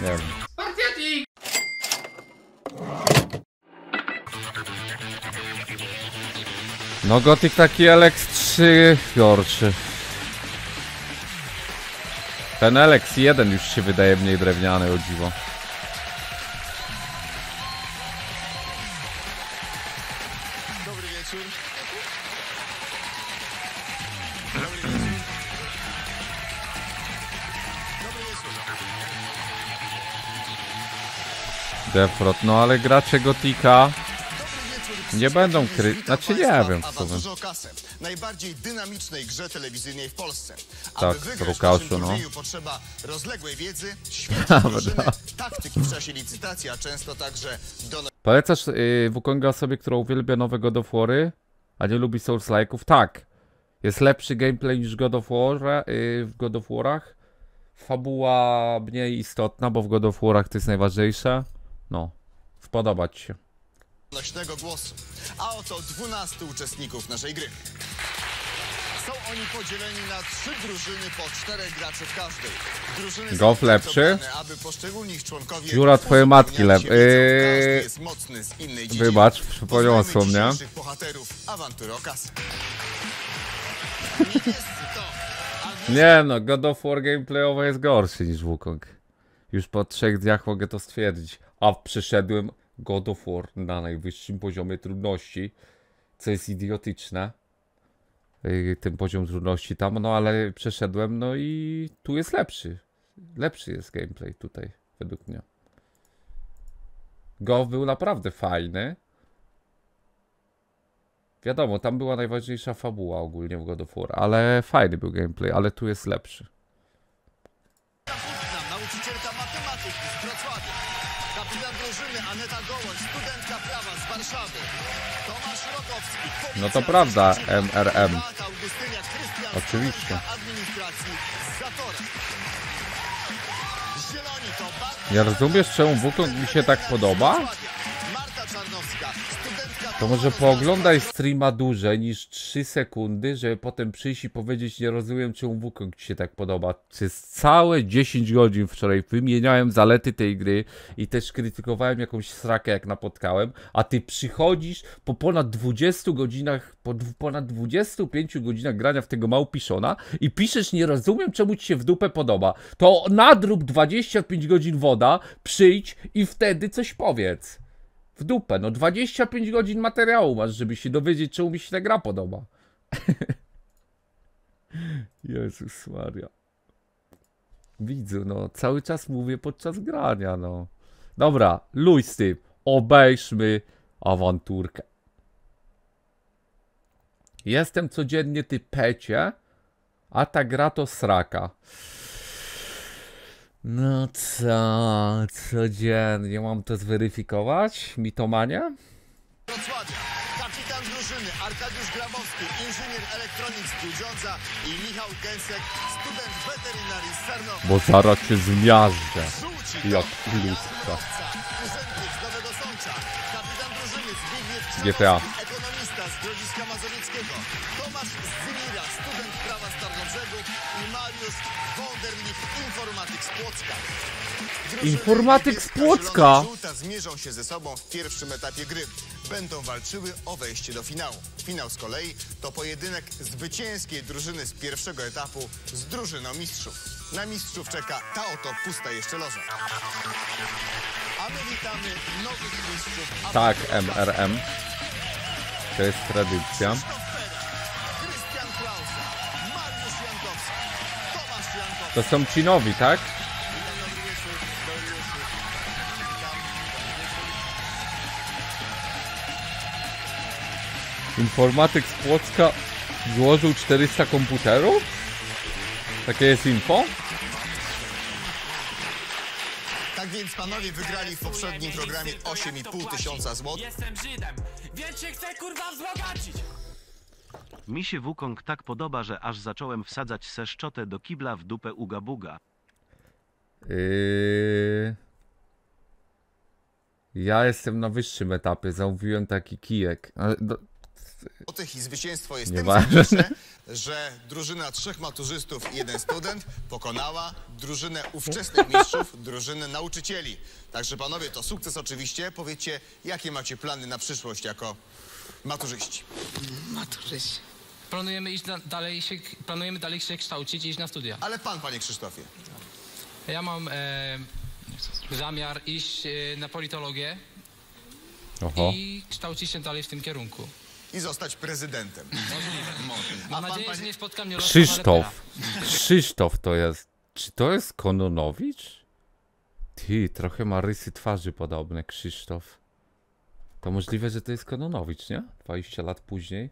Nie wiem. Spartiatik! No Gothic taki Alex 3 gorszy. Ten Alex 1 już się wydaje mniej drewniany, o dziwo. Dobry wieczór. Defrot, no ale gracze Gotika nie będą znaczy nie wiem co wy. Najbardziej dynamicznej grze telewizyjnej w Polsce. Tak, Aby wygrać Rukaszu, w naszym no. turnieju potrzeba rozległej wiedzy, świetnej drużyny, taktyki w czasie licytacji, a często także Polecasz Wukonga osobie, która uwielbia nowe God of War'y, a nie lubi Souls-like'ów? Tak. Jest lepszy gameplay niż God of War, w God of War'ach. Fabuła mniej istotna, bo w God of War'ach to jest najważniejsze. No, spodobać się. donośnego głosu. A oto 12 uczestników naszej gry. Są oni podzieleni na 3 drużyny po 4 graczy w każdej. Drużyny Golf lepszy? aby poszczególni ich członkowie Dziura twojej matki uzupełniali się wiedzą. Każdy lepiej. jest mocny z innej dziedziny. Wybacz, przypomniosło mnie. Poznajmy dzisiejszych bohaterów awantury Okasy. Niebiescy to Nie no, God of War gameplayowo jest gorszy niż Wukong. Już po 3 dniach mogę to stwierdzić. A przeszedłem God of War na najwyższym poziomie trudności, co jest idiotyczne. Ten poziom trudności tam, no ale przeszedłem, no i tu jest lepszy. Lepszy jest gameplay tutaj, według mnie. Golf był naprawdę fajny. Wiadomo, tam była najważniejsza fabuła ogólnie w God of War, ale fajny był gameplay, ale tu jest lepszy. nauczycielka matematyki z Wrocławia. Kapitan drużyny Aneta Gołoń, studentka prawa z Warszawy. Tomasz Rokowski. No to prawda, MRM. Beata Augustynia Krystian, Oczywiście. studentka administracji z Zatora. Zieloni to Bartosz Nie rozumiesz, czemu Wukong mi się tak podoba? Marta Czarnowska, studentka To może pooglądaj streama dłużej niż 3 sekundy, żeby potem przyjść i powiedzieć, nie rozumiem, czemu Wukong ci się tak podoba. Przez całe 10 godzin wczoraj wymieniałem zalety tej gry i też krytykowałem jakąś srakę, jak napotkałem, a ty przychodzisz po ponad 20 godzinach, po ponad 25 godzinach grania w tego małpiszona i piszesz, nie rozumiem, czemu ci się w dupę podoba. To nadrób 25 godzin woda, przyjdź i wtedy coś powiedz. W dupę, no 25 godzin materiału masz, żeby się dowiedzieć, czemu mi się ta gra podoba. Jezus Maria. Widzu, no cały czas mówię podczas grania, no. Dobra, luj z tym. Obejrzmy awanturkę. Jestem codziennie typecie, a ta gra to sraka. No co, codziennie mam to zweryfikować? Mitomanie? Wrocławia. Kapitan drużyny Arkadiusz Grabowski, inżynier elektronik z Grudziądza i Michał Gęsek, student weterynarii z Sarnowa. Bo zaraz cię zmiażdżę. Żółci Jak to ludzka. urzędnik z Nowego Sącza. Kapitan drużyny Zbigniew GTA. Krzyżowski, ekonomista z Grodziska Mazowieckiego. Tomasz Zymira, student prawa z Tarnobrzegu i Mariusz Wołdernik, informatyk z Płocka. Drużyny Informatyk z niebieska, Płocka? zielona i żółta zmierzą się ze sobą w pierwszym etapie gry. Będą walczyły o wejście do finału. Finał z kolei to pojedynek zwycięskiej drużyny z pierwszego etapu z drużyną mistrzów. Na mistrzów czeka ta oto pusta jeszcze loża. A my witamy nowych mistrzów. Tak, MRM. To jest tradycja. Krzysztof Pera, Krystian Klausa, Mariusz Jankowski, Tomasz Jankowski. To są ci nowi, tak? Informatyk z Płocka złożył 400 komputerów? Takie jest info? Tak więc panowie wygrali w poprzednim programie 8,5 tysiąca złotych. Jestem Żydem, więc się chcę kurwa wzbogacić. Mi się Wukong tak podoba, że aż zacząłem wsadzać se szczotę do kibla w dupę Uga Buga. Ja jestem na wyższym etapie, zamówiłem taki kijek. Ale złotych i zwycięstwo jest Nieważne. tym ważne, że drużyna 3 maturzystów i 1 student pokonała drużynę ówczesnych mistrzów, drużynę nauczycieli. Także panowie, to sukces oczywiście. Powiedzcie, jakie macie plany na przyszłość jako maturzyści? Maturzyści. Planujemy dalej się kształcić i iść na studia. Ale pan, panie Krzysztofie. Ja mam zamiar iść na politologię Oho. i kształcić się dalej w tym kierunku. I zostać prezydentem. Mam pan, nadzieję, że panie- nie spotka mnie los Krzysztof. Krzysztof to jest... Czy to jest Kononowicz? Ty, trochę ma rysy twarzy podobne, Krzysztof. To możliwe, że to jest Kononowicz, nie? 20 lat później.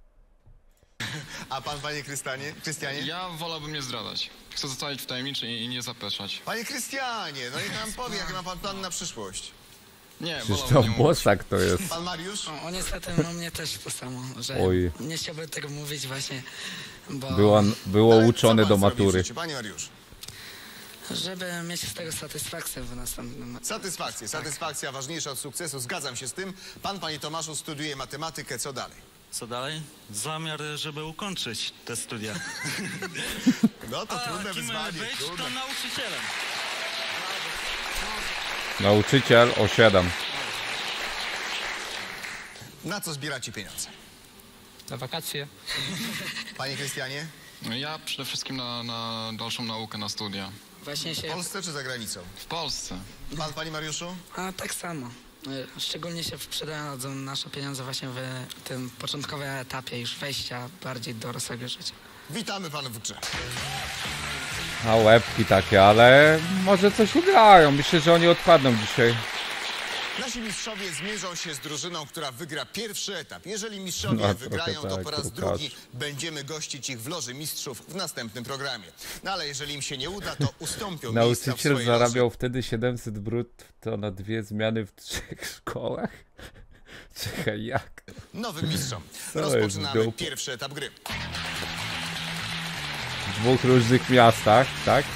A pan, panie Krystianie? Ja wolałbym nie zdradzać. Chcę zostawić w tajemnicy i nie zapeszać. Panie Krystianie, no i nam powie, jaki ma pan plan na przyszłość. Nie, Krzysztof wolałbym nie mówić. Bosak to jest. Pan Mariusz? O, niestety u mnie też to samo, że Oj. nie chciałbym tego mówić właśnie, bo Było Ale uczone co do pan zrobi w matury. życiu, panie Mariusz? żeby mieć z tego satysfakcję w następnym... Satysfakcja ważniejsza od sukcesu, zgadzam się z tym. Pan, panie Tomaszu, studiuje matematykę, co dalej? Co dalej? Zamiar, żeby ukończyć te studia. No to trudne Kim wyzwanie, być, trudne. to nauczycielem. Nauczyciel o 7. Na co zbieracie pieniądze? Na wakacje. Panie Krystianie? Ja przede wszystkim na dalszą naukę, na studia. Właśnie W się... Polsce czy za granicą? W Polsce. Pan, panie Mariuszu? A tak samo. Szczególnie się przydadzą nasze pieniądze właśnie w tym początkowym etapie już wejścia bardziej dorosłego życia. Witamy pana w grze. A łebki takie, ale może coś ugrają. Myślę, że oni odpadną dzisiaj. Nasi mistrzowie zmierzą się z drużyną, która wygra pierwszy etap. Jeżeli mistrzowie No, wygrają, trochę to tak, po raz Łukacz. drugi będziemy gościć ich w Loży Mistrzów w następnym programie. No ale jeżeli im się nie uda, to ustąpią miejsca w Nauczyciel swojej zarabiał wtedy 700 brutto na 2 zmiany w 3 szkołach? Czekaj, jak? nowym mistrzom. Co jest Rozpoczynamy dupa? pierwszy etap gry. W 2 różnych miastach, tak?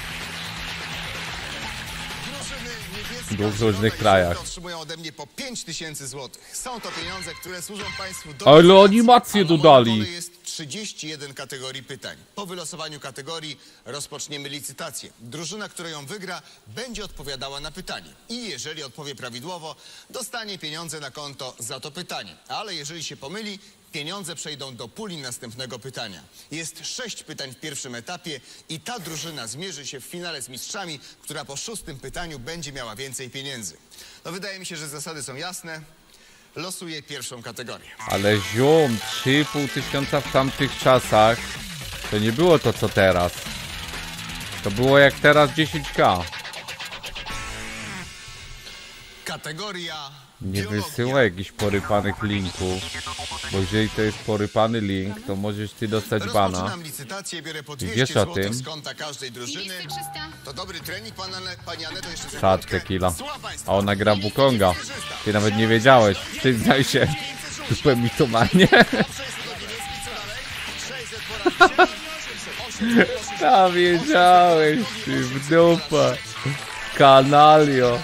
Drużyny niebieska, W 2 zielona różnych i krajach. żółta otrzymują ode mnie po 5000 złotych. Są to pieniądze, które służą państwu do... Ale licytacji. animacje A na moim dodali. dole jest 31 kategorii pytań. Po wylosowaniu kategorii rozpoczniemy licytację. Drużyna, która ją wygra, będzie odpowiadała na pytanie. I jeżeli odpowie prawidłowo, dostanie pieniądze na konto za to pytanie. Ale jeżeli się pomyli, pieniądze przejdą do puli następnego pytania. Jest 6 pytań w pierwszym etapie i ta drużyna zmierzy się w finale z mistrzami, która po 6. pytaniu będzie miała więcej pieniędzy. No wydaje mi się, że zasady są jasne. Losuję pierwszą kategorię. Ale ziom, 3,5 tysiąca w tamtych czasach. To nie było to co teraz. To było jak teraz 10k. Kategoria Nie biologia. wysyłaj jakichś porypanych linków. Bo jeżeli to jest porypany link, to możesz ty dostać bana. Rozpoczynam licytację, biorę po 200 Wiesz o złotych tym? z konta każdej drużyny. To dobry trening, pani Aneto, jeszcze Sad sekundkę. tequila. Słucha państwa. A ona gra w Wukonga. Ty nawet nie wiedziałeś. Przyznaj się. Dupę mitomanie. 600 do niebieskiej, co dalej? 600 po raz 800, 800, A wiedziałeś, ty w dupę. Kanalio.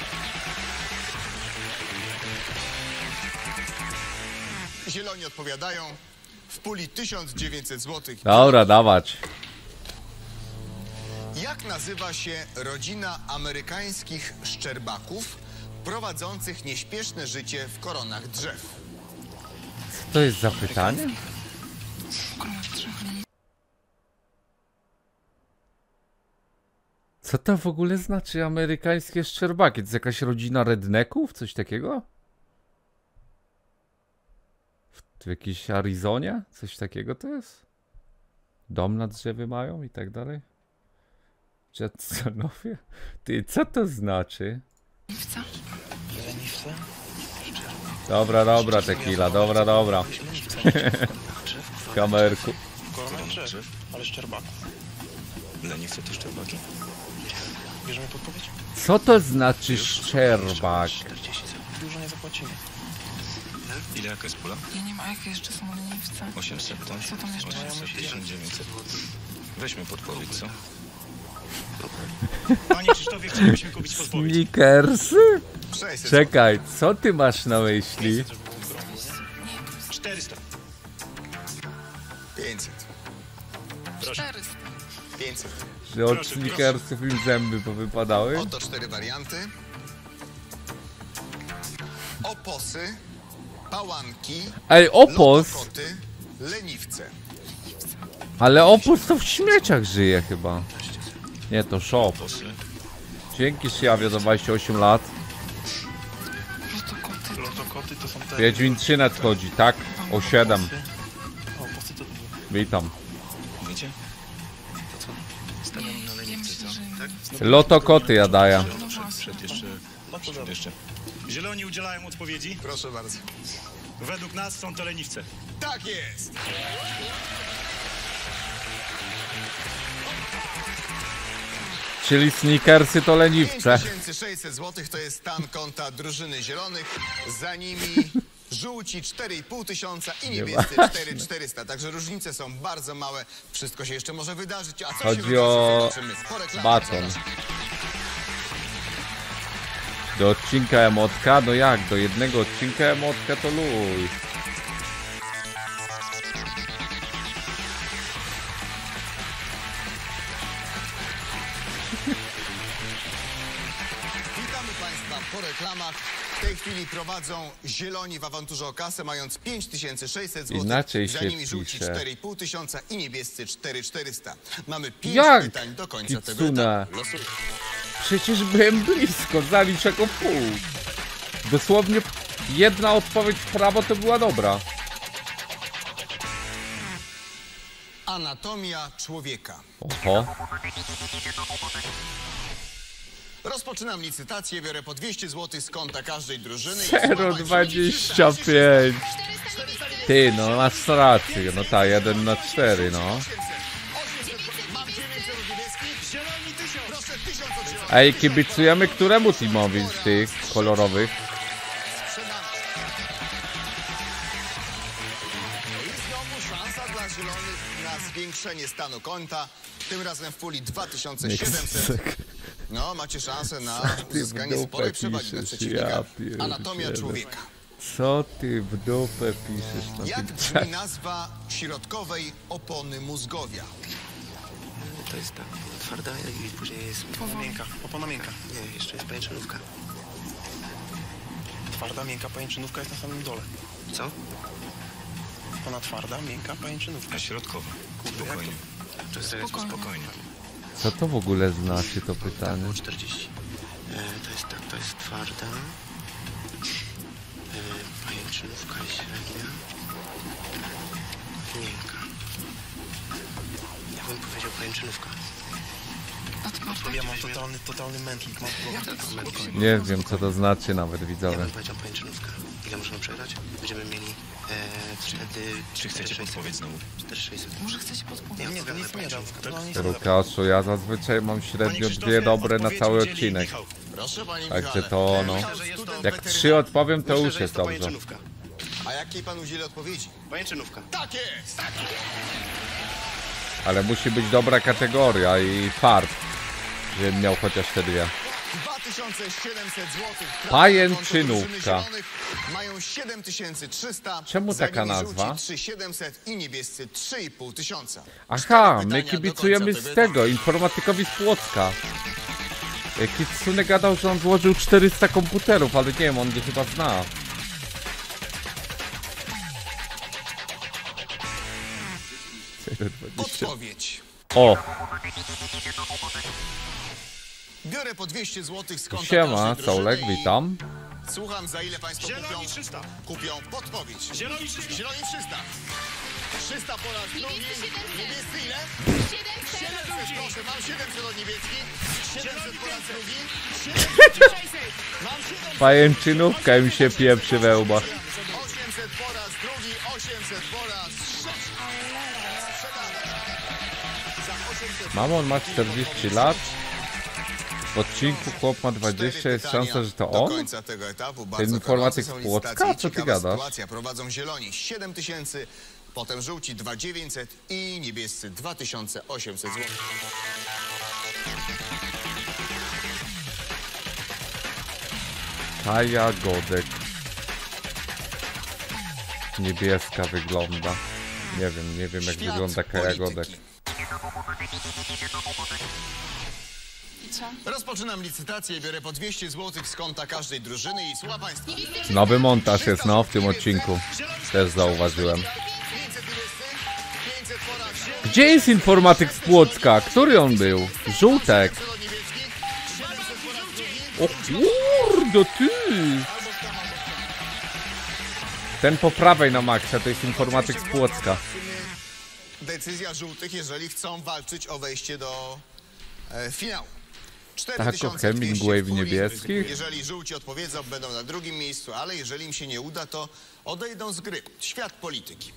Zieloni odpowiadają. W puli 1900 zł. Dobra, dawać. Jak nazywa się rodzina amerykańskich szczerbaków prowadzących nieśpieszne życie w koronach drzew? Co to jest za pytanie? Co to w ogóle znaczy amerykańskie szczerbaki? To jest jakaś rodzina redneków? Coś takiego? W jakiejś Arizonie? Coś takiego to jest? Dom na drzewie mają i tak dalej? Jetssonowie? Ty, co to znaczy? Dobra, dobra, tequila, dobra. W kamerku. Korona drzew, ale szczerbaków. Leniwce to szczerbaki. Bierzemy podpowiedź? Co to znaczy szczerbak? 40 sekund. Dużo nie zapłacimy. Ile jaka jest pula? Ja nie ma, jakie jeszcze są leniwce. 800, tak? Co tam jeszcze? 1900. Weźmy podpowiedź, co? Panie Krzysztofie, chcielibyśmy kupić podpowiedź. Snickers? 600 Czekaj, co ty masz na myśli? 400. 500. 400. 500. Że od Snickersów im zęby powypadały. Oto 4 warianty. Oposy, pałanki, Ej, opos! lotokoty, leniwce. Ale opus to w śmieciach żyje chyba. Nie, to shop. Dzięki Szyjawio za 28 lat. Lotokoty to są te... Wiedźmin 3 nadchodzi, tak? O 7. Oposy to... Witam. Wiecie? To co? Stawiam na leniwce, co? Tak? Lotokoty ja daję. Przed jeszcze. Zieloni udzielają odpowiedzi. Proszę bardzo. Według nas są to leniwce. Tak jest! Czyli Snickersy to leniwce. 5600 zł to jest stan konta drużyny zielonych. Za nimi żółci 4500 i niebiescy 4400. Także różnice są bardzo małe. Wszystko się jeszcze może wydarzyć. A co Chodzi się wydarzy, o zobaczymy po reklamie. baton. Do odcinka emotka? No jak? Do jednego odcinka emotka to luj. Witamy Państwa po reklamach. W tej chwili prowadzą zieloni w awanturze o kasę, mając 5600 zł. Inaczej Za się nimi żółci pisze. 4500 i niebiescy 4400. Mamy 5 Jak? pytań do końca tego Kitsune. etapu. Losuj. Przecież byłem blisko, zalicz jako pół. Dosłownie jedna odpowiedź w prawo to była dobra. Anatomia człowieka. Oho. Rozpoczynam licytację, biorę po 200 zł z konta każdej drużyny. i słucham, 0,25. Ty, no masz rację, no ta 1 na 4, no. Mam 900 od niebieskich. Zieloni 1000. Proszę 1000 od zielonych. Ej, kibicujemy któremu teamowi z tych kolorowych? Sprzedamy. I znowu szansa dla zielonych na zwiększenie stanu konta. Tym razem w puli 2700. No, macie szansę na uzyskanie dupę sporej przewagi nad piszesz, przeciwnika. ja pierdzielę. Anatomia człowieka. Co ty w dupę piszesz na Jak tym brzmi nazwa środkowej opony mózgowia? To jest tak twarda i później jest... Miękka. Opona miękka. Nie, jeszcze jest pajęczynówka. Twarda, miękka pajęczynówka jest na samym dole. Co? Opona twarda, miękka pajęczynówka. A środkowa. Spokojnie. To jest Spokojnie. Co to w ogóle znaczy to pytanie? Było 40. To jest tak, to jest twarda. Pajęczynówka jest średnia. Miękka. Ja bym powiedział pajęczynówka. Ja mam totalny mętlik. Nie wiem co to znaczy nawet, Ja widzowie. bym powiedział pajęczynówka. Ile możemy przegrać? Będziemy mieli wtedy... Czy chcecie podpowiedź znowu? 4600. Może chcecie podpowiedzieć? Nie, nic nie dam. Łukaszu, ja zazwyczaj mam średnio 2 dobre na cały odcinek. Proszę, panie Także Michale. to no. Michał, student Jak weterynarii. 3 odpowiem to Myślę, już że jest to dobrze. pajęczynówka. A jakiej pan udzieli odpowiedzi? Pajęczynówka. Tak jest! Ale musi być dobra kategoria i fart. Żebym miał chociaż te 2. 2700 zł. Pajęczynówka. Mają 7300. Czemu za taka nimi nazwa? żółci 3700 i niebiescy 3500. Aha, my pytania do kibicujemy końca z tego tego, informatykowi z Płocka. Kitsune gadał, że on złożył 400 komputerów, ale nie wiem, on go chyba zna. Odpowiedź. O, Biorę po 200 zł z konta siema, każdej drużyny Sołek, i witam. Słucham, za ile państwo Zieloni 300. kupią podpowiedź. Zieloni 300. Zieloni 300. 300 po raz drugi. Niebiescy ile? 700, proszę, mam 700 od niebieskich. 700 po raz drugi. 700. Mam 700. Pajęczynówka im się pieprzy we łbach. 800 po raz drugi, 800 po raz trzeci. Sprzedane. Za 800 Mamon ma 40 lat. W odcinku chłop ma 20, jest szansa, że to do on? końca tego etapu. Ten Bardzo informatyk gorące z są Płocka? licytacje. Co ty Ciekawa gadasz? sytuacja. Prowadzą zieloni 7000, potem żółci 2900 i niebiescy 2800 zł. Kaja Godek. Niebieska wygląda. Nie wiem jak wygląda Kajagodek. I co? Rozpoczynam licytację, biorę po 200 zł z konta każdej drużyny i słucha państwa. Nowy montaż jest w tym odcinku. Też zauważyłem. 500 po razie. Gdzie jest informatyk z Płocka? Który on był? Żółtek. O kurde ty! Ten po prawej na maksa to jest informatyk z Płocka. Decyzja żółtych, jeżeli chcą walczyć o wejście do finału. Tak, o Hemingway w niebieskich. Jeżeli żółci odpowiedzą, będą na drugim miejscu, ale jeżeli im się nie uda, to odejdą z gry. Świat polityki.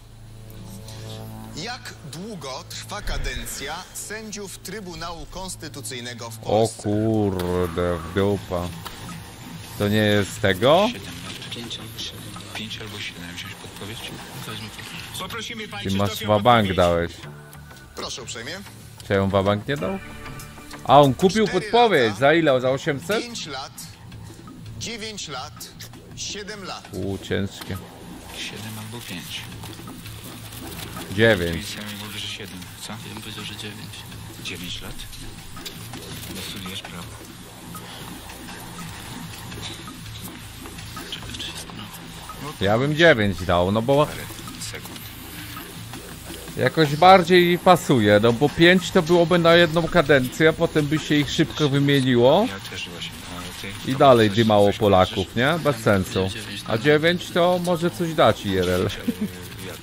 Jak długo trwa kadencja sędziów Trybunału Konstytucyjnego w O Polsce? kurde, w dupa. To nie jest tego? 5 albo 7. 5 albo 7, wziąć podpowiedź. Poprosimy Ty masz wabank dałeś. Proszę uprzejmie. Czy ją wabank nie dał? A on kupił 4 podpowiedź. lata, Za ile? Za 800? 5 lat, 9 lat, 7 lat. Ciężkie. 7 albo 5. 9. Ja mi mówię, że 7, co? Ja bym powiedział, że 9. 9 lat? No studiujesz prawo. Czekaj, czy się stanęło? Ja bym 9 dał, no bo Sekund. jakoś bardziej pasuje, no bo 5 to byłoby na jedną kadencję, a potem by się ich szybko wymieniło Ja też właśnie. Ale ty, i to dalej coś- dymało coś Polaków, nie? Bez sensu. A 9 to może coś dać IRL. Jak?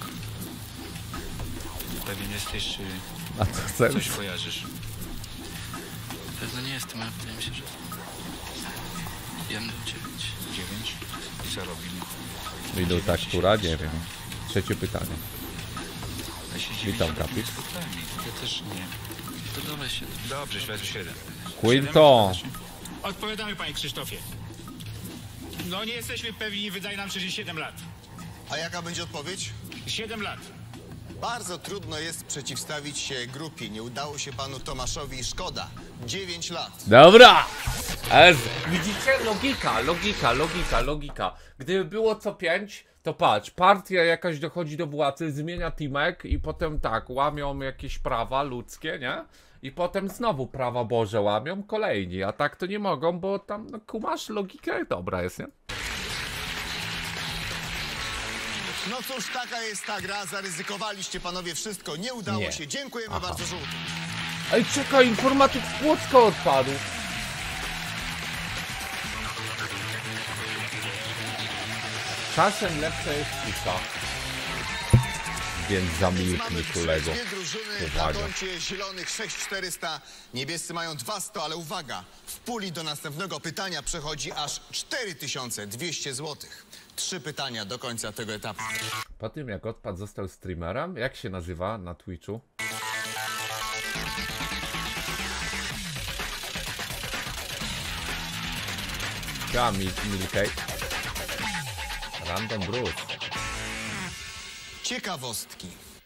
Pewien jesteś, czy A co sens? coś kojarzysz? Pewno nie jestem, ale wydaje mi się, że... Ja bym dał 9. 9? I co robimy? Minuta która? Nie wiem. Trzecie pytanie. Ja się Witam, dziwię, że kapit. spotkałem ich. Ja też nie. To dawaj 7. Dobrze, śledź 7. Quinto! Odpowiadamy, panie Krzysztofie. No nie jesteśmy pewni, wydaje nam się, że 7 lat. A jaka będzie odpowiedź? 7 lat. Bardzo trudno jest przeciwstawić się grupie. Nie udało się panu Tomaszowi i szkoda. 9 lat. Dobra! Widzicie? Logika. Gdyby było co 5, to patrz, partia jakaś dochodzi do władzy, zmienia teamek i potem tak, łamią jakieś prawa ludzkie, nie? I potem znowu prawa Boże łamią kolejni, a tak to nie mogą, bo tam, no kumasz, logika dobra jest, nie? No cóż, taka jest ta gra. Zaryzykowaliście panowie wszystko. Nie udało Nie. się. Dziękujemy Aha. bardzo żółtym. Ej, czekaj, informatyk z Płocka odpadł. Czasem lepsza jest cisza. Więc zamilknij, kolego. Dwie drużyny na Uwaga. koncie zielonych 6400. Niebiescy mają 200, ale uwaga. W puli do następnego pytania przechodzi aż 4200 zł. 3 pytania do końca tego etapu. Po tym jak odpadł został streamerem, jak się nazywa na Twitchu? Ja, Milkej. Random Bruce. Ciekawostki.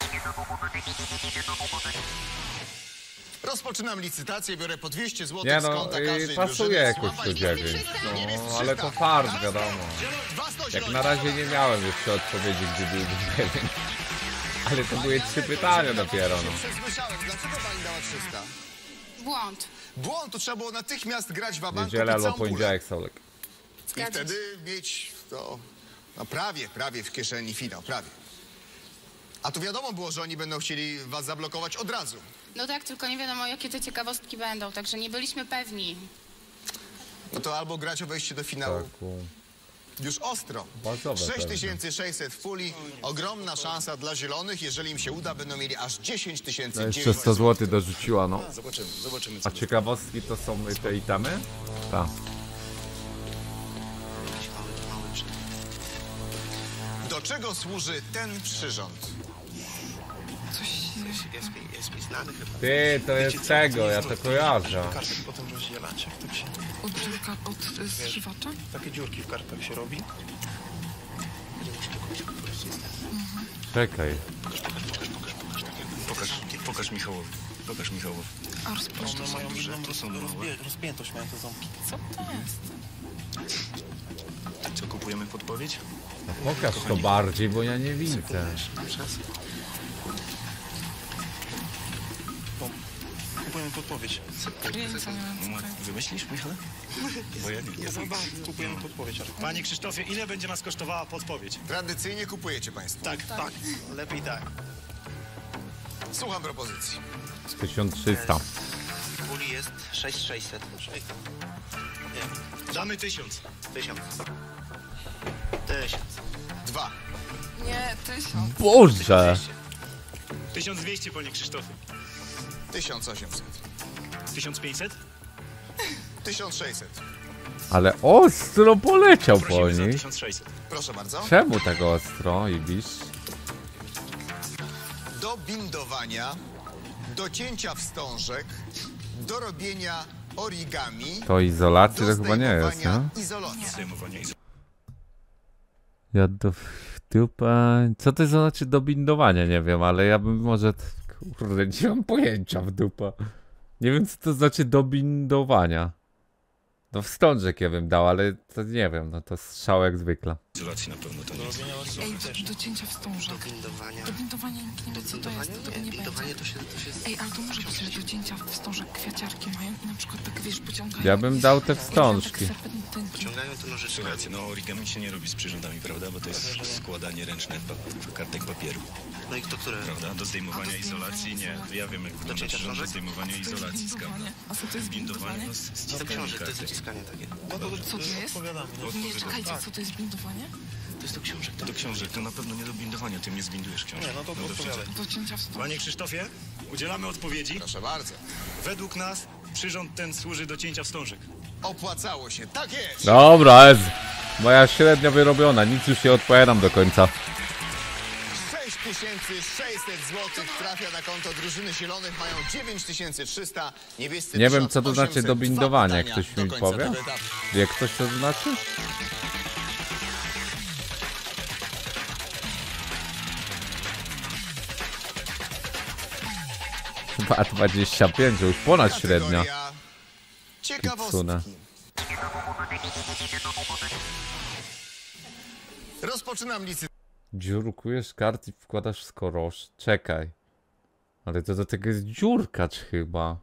Rozpoczynam licytację, biorę po 200 zł Nie z no, konta każdej pasuje drużyny. jakoś to 9. No, ale to fart, wiadomo. Jak na razie nie miałem jeszcze odpowiedzi, gdzie byłby 9. Ale to były 3 pytania dopiero, no. Przesłyszałem. Dlaczego pani dała 300? Błąd. Błąd, to trzeba było natychmiast grać w abanku Niedziela albo poniedziałek, Solek. I Zgadza się. wtedy mieć to, no prawie w kieszeni finał, prawie. A tu wiadomo było, że oni będą chcieli was zablokować od razu. No tak, tylko nie wiadomo, jakie te ciekawostki będą, także nie byliśmy pewni. No to albo grać o wejście do finału. Tak, Już ostro. bazowe 6600 w puli. Ogromna szansa dla zielonych. Jeżeli im się uda, będą mieli aż 10 tysięcy. no jeszcze 100 zł dorzuciła, no. Zobaczymy. A ciekawostki to są te itemy? Tak. Mały przed. Do czego służy ten przyrząd? Jest mi znany chyba. Ty, to jest tego, ja to kojarzę. Kartek potem rozdzielać. Jak tak się... Od zżywacza? Takie dziurki w kartach się robi. Czekaj. Pokaż Michałowi. Pokaż Michałowi. One mają inną rozpiętość, mają te ząbki. Co to jest? Co, kupujemy podpowiedź? No pokaż to bardziej, bo ja nie widzę. Kupujemy podpowiedź. Wymyślisz, Michale? Bo ja nie kupujemy podpowiedź. Panie Krzysztofie, ile będzie nas kosztowała podpowiedź? Tradycyjnie kupujecie państwo. Tak. Lepiej tak. Słucham propozycji. 1300. W puli jest 6600. Damy 1000. 1000. 2. Nie, 1000. Boże! 1200, panie Krzysztofie. 1800. 1500? 1600. Ale ostro poleciał po Prosimy za niej. 1600. Proszę bardzo. Czemu tak ostro, Ibisz? Do bindowania, do cięcia wstążek, do robienia origami, To izolacji do to chyba nie jest, zdejmowania nie? izolacji. Zdejmowanie Ja do dupę... Co to znaczy do bindowania? Nie wiem, ale ja bym może... Kurde, nie mam pojęcia w dupę. Nie wiem, co to znaczy do bindowania. No wstążek ja bym dał, ale to nie wiem, no to strzał jak zwykle. izolacji na pewno to nie jest. Ej, do cięcia wstążek. Do bindowania. Do bindowania nikt nie wie, co to jest, to tego nie Bindowanie będzie. to się... Ej, ale to może być, że do cięcia wstążek kwiaciarki mają i na przykład tak, wiesz, pociągają. Ja bym dał te Tak wstążki. serpentynki. Pociągają to nożyczkami. Słuchajcie, no origami się nie robi z przyrządami, prawda? Bo to jest składanie ręczne kartek papieru, No i to które? prawda? Do zdejmowania izolacji nie. Ja wiem, jak wygląda cięcia przyrząd do wstążek? zdejmowania izolacji z kabla. A co to jest bindowanie? Do książek, to jest wyciskanie takie. Co to jest? Nie, czekajcie, co to jest bindowanie? To jest do książek. To do książek, to na pewno nie do bindowania, ty nie zbindujesz książek. Nie, no to Do cięcia wstążek. Panie Krzysztofie, udzielamy odpowiedzi. Proszę bardzo. Według nas przyrząd ten służy do cięcia wstążek. Opłacało się. Tak jest. Dobra, jest. Moja średnia wyrobiona, nic już nie odpowiadam do końca. 6600 zł trafia na konto drużyny zielonych, mają 9300, niebiescy Nie wiem, co to 1800. znaczy do bindowania, jak Dwa ktoś pytania mi do końca powie. tego etapu. Jak ktoś to znaczy? Chyba 25, już ponad średnia. Kategoria Kitsune. ciekawostki. Rozpoczynam licytację. Dziurkujesz karty i wkładasz w skorosz. Czekaj. Ale to do tego jest dziurkacz chyba.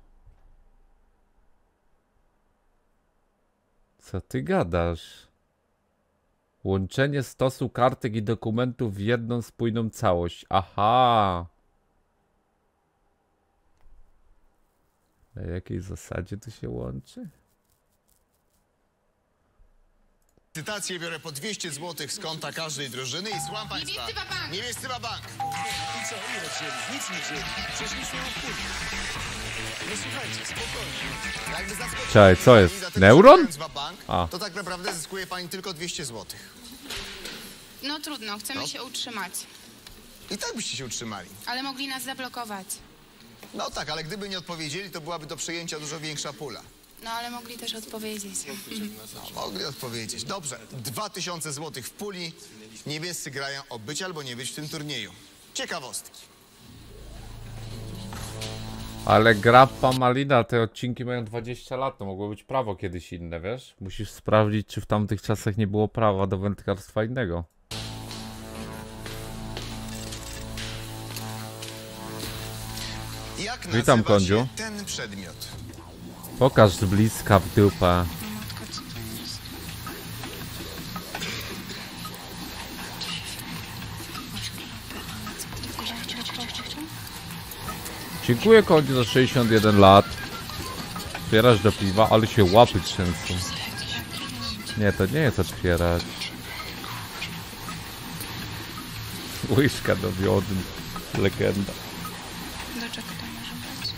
Co ty gadasz? Łączenie stosu kartek i dokumentów w jedną spójną całość. Aha. Na jakiej zasadzie to się łączy? Licytację biorę po 200 zł z konta każdej drużyny i słucham państwa. Niebiescy wabank. Niebiescy wabank. I co, ile wzięli? Nic nie wzięli. Przecież nic nie odpłynie. No słuchajcie, spokojnie. Jakby zaskoczył Czekaj, co pani, jest? dlatego, Neuron? że biorąc wabank, A. to tak naprawdę zyskuje pani tylko 200 zł. No trudno, chcemy się utrzymać. I tak byście się utrzymali. Ale mogli nas zablokować. No tak, ale gdyby nie odpowiedzieli, to byłaby do przejęcia dużo większa pula. No ale mogli też odpowiedzieć. No, mogli odpowiedzieć. Dobrze, 2000 zł w puli. Niebiescy grają o być albo nie być w tym turnieju. Ciekawostki. Ale Grappa Malina, te odcinki mają 20 lat, to mogło być prawo kiedyś inne, wiesz? Musisz sprawdzić, czy w tamtych czasach nie było prawa do wędkarstwa innego. Jak Witam, nazywa Kondziu. się ten przedmiot? Pokaż z bliska w dupę. Dziękuję, Kondziu, za 61 lat. Otwierasz do piwa, ale się łapy trzęsą. Nie, to nie jest otwierać. Łyżka do wiody. Legenda. Do czego to może być?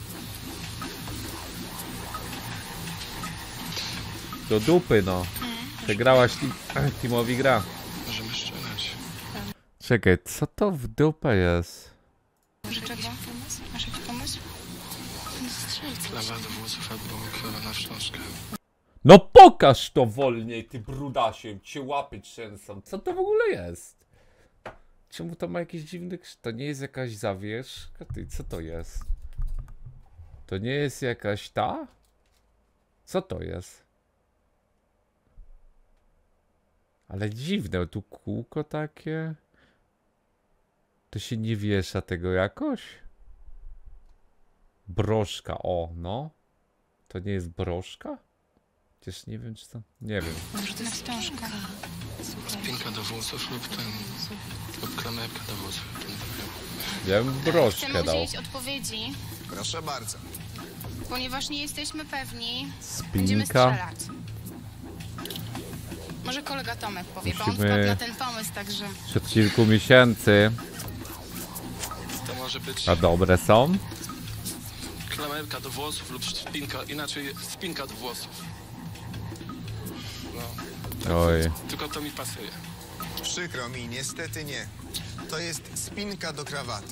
Do dupy, no. Przegrałaś Timowi gra. Możemy strzelać. Czekaj, co to w dupę jest? Do czego? Masz jakiś pomysł? Lawa do włosów albo kwiatka na wstążkę. No pokaż to wolniej, ty brudasie, cię łapy trzęsą. Co to w ogóle jest? Czemu to ma jakiś dziwny kształt? To nie jest jakaś zawieszka? Ty, co to jest? To nie jest jakaś ta? Co to jest? Ale dziwne, tu kółko takie. To się nie wiesza tego jakoś? Broszka, o no. To nie jest broszka? Przecież nie wiem, czy to... Nie wiem. Może to na wstążka. Spinka do włosów lub ten... lub klamerka do włosów. Ja bym broszkę Chcemy dał. udzielić odpowiedzi, Proszę bardzo. ponieważ nie jesteśmy pewni. Spinka. Będziemy strzelać. Może kolega Tomek powie, bo on Musimy- wpadł na ten pomysł, także... Przed kilku miesięcy. To może być A dobre są? klamerka do włosów lub spinka, inaczej spinka do włosów. No, Oj. tylko to mi pasuje. Przykro mi, niestety nie. To jest spinka do krawaty.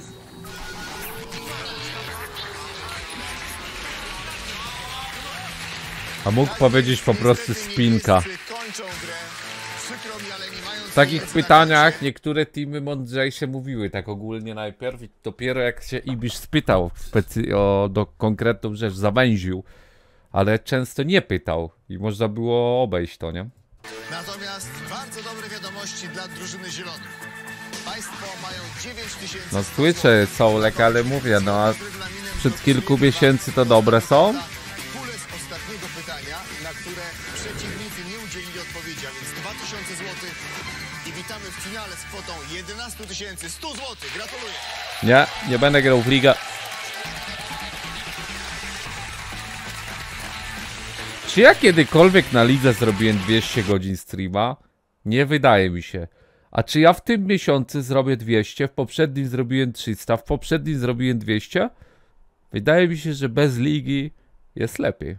A mógł powiedzieć po prostu spinka. Kończą grę. Przykro mi, ale nie mają W takich pytaniach niektóre teamy mądrzejsze mówiły tak ogólnie najpierw i dopiero jak się Ibisz spytał do konkretną rzecz, zawęził, ale często nie pytał i można było obejść to, nie? Natomiast bardzo dobre wiadomości dla drużyny zielonych. Państwo mają 9000... No słyszę Soulek, ale mówię, no a przed kilku miesięcy to dobre są? Pulę z ostatniego pytania, na które przeciwnicy nie udzielili odpowiedzi, a więc 2000 zł. I witamy w finale z kwotą 11 100 zł. Gratuluję. Nie będę grał w ligę. Czy ja kiedykolwiek na lidze zrobiłem 200 godzin streama? Nie wydaje mi się. A czy ja w tym miesiącu zrobię 200? W poprzednim zrobiłem 300, w poprzednim zrobiłem 200? Wydaje mi się, że bez ligi jest lepiej.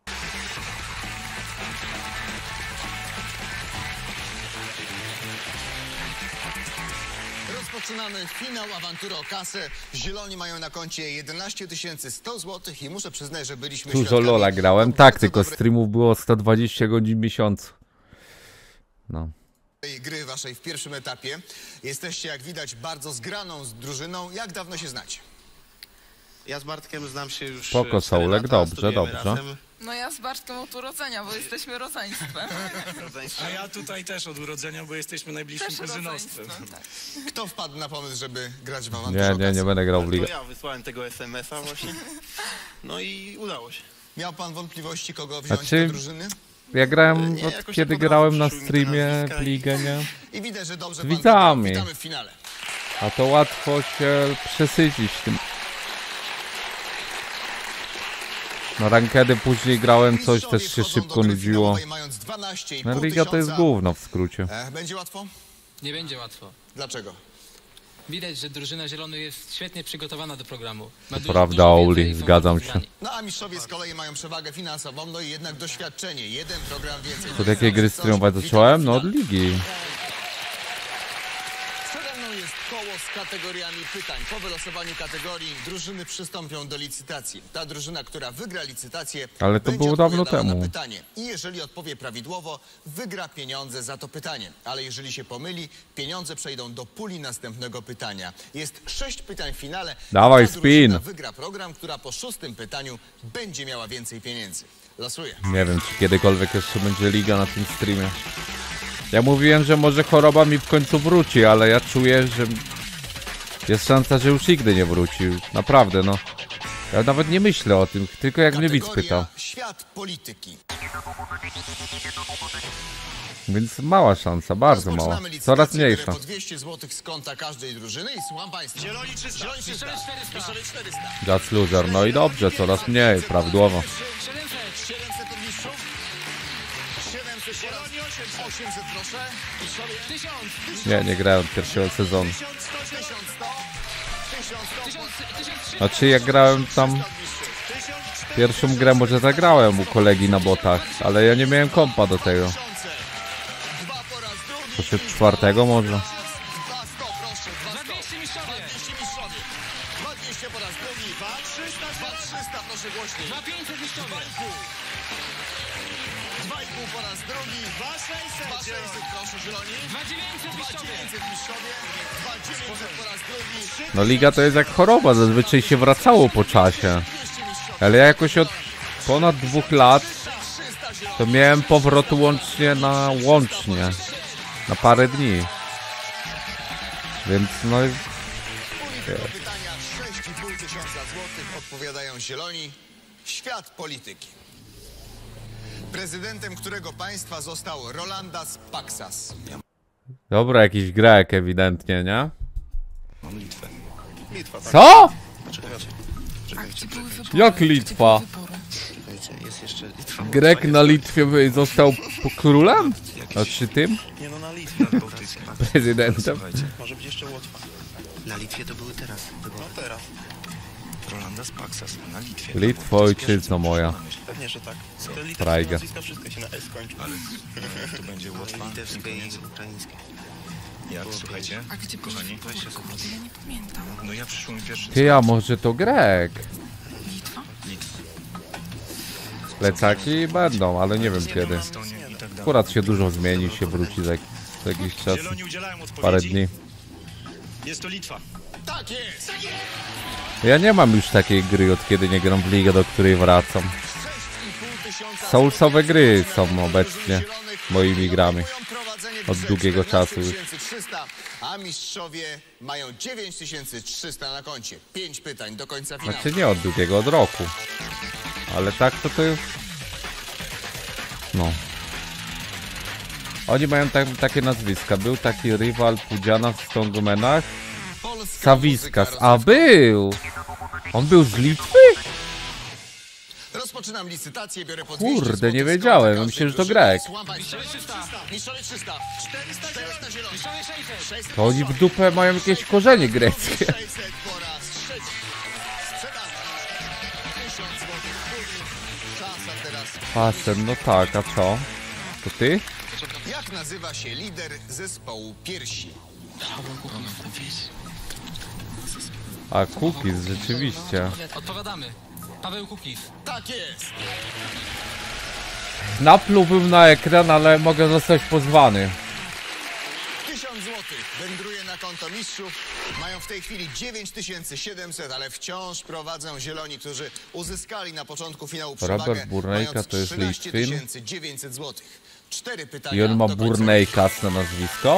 Rozpoczynamy finał awantury o kasę. Zieloni mają na koncie 11 100 zł i muszę przyznać, że byliśmy Dużo świadkami Lola grałem, tak, tylko streamów było 120 godzin w miesiącu. No. Gry waszej w pierwszym etapie. Jesteście, jak widać, bardzo zgraną z drużyną. Jak dawno się znacie? Ja z Bartkiem znam się już Spoko, 4 Soulek, lata, dobrze, studiujemy dobrze. razem. No ja z Bartkiem od urodzenia, bo jesteśmy rodzeństwem. A ja tutaj też od urodzenia, bo jesteśmy najbliższym Też kuzynostwem. rodzeństwem, tak. Kto wpadł na pomysł, żeby grać w awanturze o Nie kasę? będę grał w To ligę. ja wysłałem tego SMS-a właśnie. No i udało się. Miał pan wątpliwości, kogo wziąć czy- do drużyny? Ja grałem Nie, od jakoś kiedy tak od grałem razu na przyszły mi te streamie nazwiska w ligę, nie? I widać, że dobrze Z pan widzami. wygrał. Witamy w finale. A to łatwo się przesycić tym. Na rankedy później grałem coś, też się Wchodzą szybko do gry nudziło. finałowej, mając 12,5 No liga to jest tysiąca. gówno w skrócie. Będzie łatwo? Nie będzie łatwo. Dlaczego? Widać, że drużyna zielonych jest świetnie przygotowana do programu. Ma Prawda, dużo wiedzy Oli, i zgadzam pomysłów się. dla niej. No a mistrzowie z kolei mają przewagę finansową, no i jednak doświadczenie. Jeden program więcej. To jakiej gry streamować zacząłem? No od ligi. Przede mną jest koło z kategoriami pytań. Po wylosowaniu kategorii drużyny przystąpią do licytacji. Ta drużyna, która wygra licytację, Ale to będzie było dawno odpowiadała temu. na pytanie. I jeżeli odpowie prawidłowo, wygra pieniądze za to pytanie. Ale jeżeli się pomyli, pieniądze przejdą do puli następnego pytania. Jest 6 pytań w finale. Dawaj, Ta drużyna spin. wygra program, która po 6. pytaniu będzie miała więcej pieniędzy. Losuję. Nie wiem, czy kiedykolwiek jeszcze będzie liga na tym streamie. Ja mówiłem, że może choroba mi w końcu wróci, ale ja czuję, że jest szansa, że już nigdy nie wróci. Naprawdę, no. Ja nawet nie myślę o tym, tylko jak mnie widz pytał. Świat polityki. Więc mała szansa, bardzo mała. Rozpoczynamy licytację, Coraz biorę mniejsza. po 200 zł z konta każdej drużyny i słucham państwa. Zieloni 300. Zieloni 300. Mistrzowie 400. Just loser, no i dobrze, coraz mniej, prawidłowo. 700 od mistrzów. 700 zieloni 800 proszę. Mistrzowie 1000. Nie grałem pierwszego sezonu. 1100. 1100. Znaczy jak grałem tam pierwszą grę, może zagrałem u kolegi na botach, ale ja nie miałem kompa do tego. Proszę czwartego może. 200 proszę. 200 mistrzowie. 200 po raz drugi. 2300 proszę głośniej. 2500 mistrzowie. 2,5 po raz drugi. 2600 proszę zieloni. 2900 mistrzowie. 2900 mistrzowie. 2900 po raz drugi. No liga to jest jak choroba, zazwyczaj się wracało po czasie. Ale ja jakoś od ponad 2 lat to miałem powrót łącznie na łącznie. Na parę dni. Więc no... Do pytania 6,5 tysiąca złotych odpowiadają zieloni. Świat polityki. Prezydentem którego państwa został Rolandas Paksas? Dobra, jakiś Grek ewidentnie, nie? Mam Litwę. Litwa, tak. Co? Czekajcie. Jak Litwa? Czekajcie, jest jeszcze Litwa. Grek na Litwie został królem? Znaczy tym? Nie no, na Litwie. Prezydentem. Może być jeszcze Łotwa. Na Litwie to były teraz. No teraz. Rolandas Paksas na Litwie. Litwo, ojczyzno moja. Pewnie, że tak. Frajga. Wszystko się na S kończy. Ale to będzie Łotwa. Litewskie i ukraińskie. Jak, słuchajcie, A gdzie kochani? kurde, ja nie pamiętam. No ja przyszłem pierwszy. Ty, a może to Grek? Litwa? Plecaki będą, ale nie wiem kiedy. Akurat się dużo zmieni, się wróci za jakiś czas. Zieloni udzielają odpowiedzi. Parę dni. Jest to Litwa. Tak jest! Ja nie mam już takiej gry, od kiedy nie gram w ligę, do której wracam. 6,5 tysiąca Soulsowe gry są obecnie moimi grami. Od długiego czasu już. 7300, a mistrzowie mają 9300 na koncie. 5 pytań do końca finału. Znaczy nie od długiego, od roku. Ale tak to już... No. Oni mają takie nazwiska. Był taki rywal Pudziana w Strongmanach. Sawiskas. A był! On był z Litwy? Rozpoczynam licytację, biorę po Kurde, nie wiedziałem. Myślę, że to Grek. Mistrzowie 300, 400 zieloni, 600 To oni w dupę mają jakieś korzenie greckie. 600 po raz trzeci. Sprzedane. 1000 złotych w puli. Szansa teraz. Pasem, no tak, a co? To ty? Jak nazywa się lider zespołu Piersi? A Cookies, rzeczywiście. Odpowiadamy. Paweł Kukis. Tak jest! Naplułbym na ekran, ale mogę zostać pozwany. 1000 złotych wędruje na konto mistrzów. Mają w tej chwili 9700, ale wciąż prowadzą zieloni, którzy uzyskali na początku finału przewagę. Robert Burnejka mając to jest 13 Litwin. 900 złotych. 4 pytania I on ma do końca. Burnejkas na nazwisko?